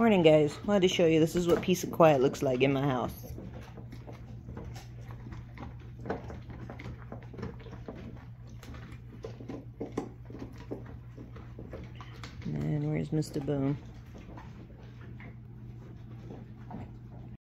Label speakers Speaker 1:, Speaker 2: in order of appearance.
Speaker 1: Morning, guys. Wanted to show you this is what peace and quiet looks like in my house. And where's Mr. Boom?